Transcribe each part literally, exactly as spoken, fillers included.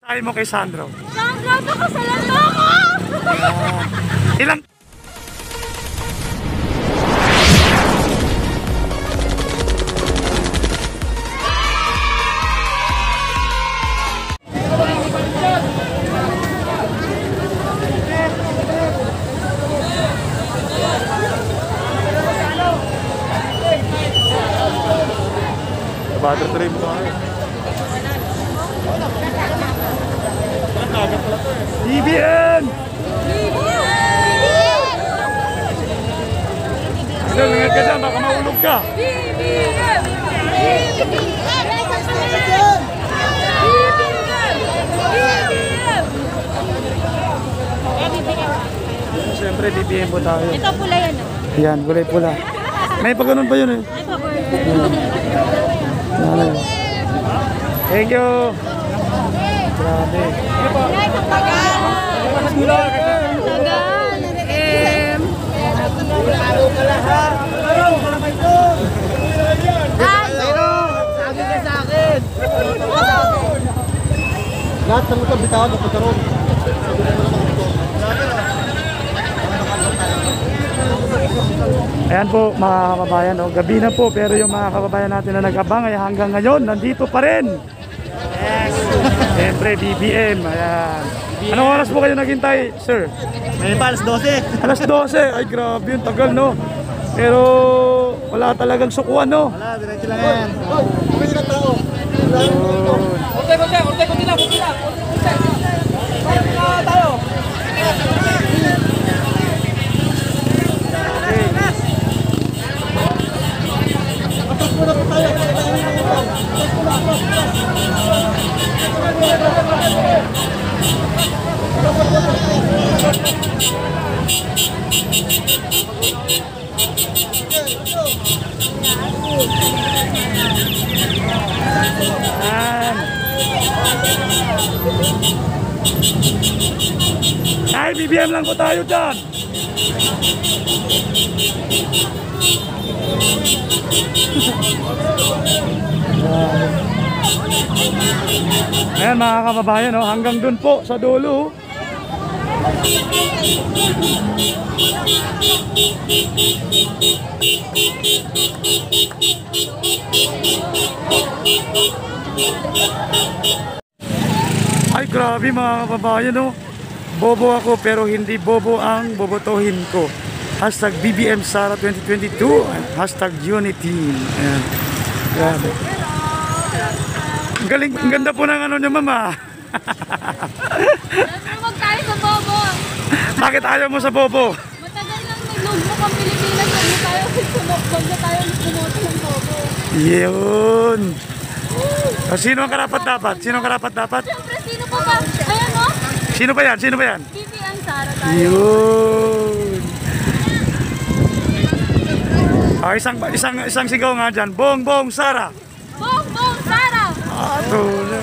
Tayo mo kay Sandro. Sandro, pakasalan mo ako! Uh, ilang... Bater trip mo ay. B B M! Sir, ingat ka dyan, baka maulog ka. B B M! B B M! Siyempre, B B M po tayo. Ito pula yan. Yan, gulay pula. May pa ganun pa yun eh. Ay, pabor. Thank you. Grabe. Tagal. M. Lahat ng motor bitawan ng pagkaroon. Ayan po mga kababayan, oh. Gabi na po pero yung mga kababayan natin na nag-abang ay hanggang ngayon nandito pa rin. Yes. Siyempre B B M. Ayan. Anong oras po kayo naghintay, sir? May pa, alas dose. Alas dose. Ay grabe yung tagal, no? Pero wala talagang sukuan, no? Wala, diretso lang yan. Oh, kami ng tao. Konti, konti, konti, konti lang, konti lang, konti, konti. Tayo. Ay, B B M lang po tayo dyan. Ayan mga kababayan, oh, hanggang dun po sa dulo. Ay grabe mga kababayan, oh. Bobo ako pero hindi bobo ang bobotohin ko. Hashtag B B M Sara twenty twenty-two. Hashtag Unity. Ayan. Grabe. Ang galing, ang ganda po ng ano niya, mama. Huwag tayo sa bobo. Bakit ayaw mo sa bobo? Matagal nang may lugmok ang Pilipinas. Huwag na tayo huwag na tayo pumoto ng bobo. Yun. O, sino ang karapat dapat? Sino ang karapat dapat? Siyempre, sino pa ba? Ayan o. Sino ba yan? Sino ba yan? B B M Sara tayo. Yun. O, isang, isang, isang sigaw nga dyan. Bong, bong, Sara. Bong, bong, Sara. Ah, tuloy.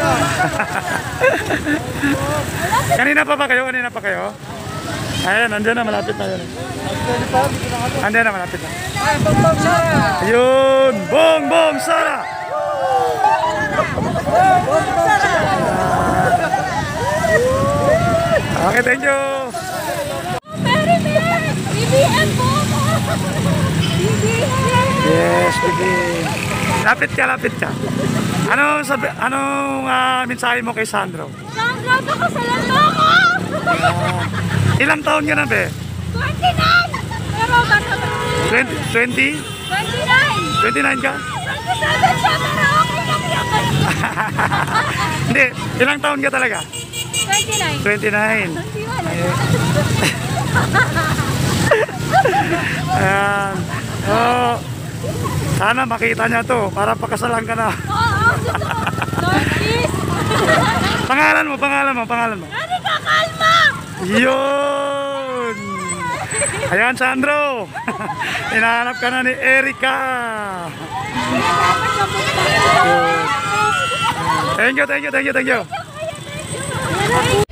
Kanina pa ba kayo? Kanina pa kayo? Ayan, nandiyan na, malapit na yun. Nandiyan na, malapit na. Ayun, bong, bong, Sara. Okay, thank you. Very big. B B M po. B B M. Yes, baby. Lapit ka, lapit ka. Ano sabi, anong uh, mensahe mo kay Sandro? Sandro, pakasalan mo ako. Uh, ilang taon ka na, be? twenty-nine. Pero bata ba? twenty? twenty-nine. twenty-nine ka? twenty-seven siya, pero okay lang yan. Hindi, ilang taon ka talaga? twenty-nine. twenty-nine. Hindi wala. Ayan. Oh, sana makita niya to para pakasalan ka na. Oo, Northeast. Pangalan mo, pangalan mo, pangalan mo. Ano ka, kalma? Yun! Ayan, Sandro. Hinahanap ka na ni Erica. Thank you, thank you, thank you, thank you.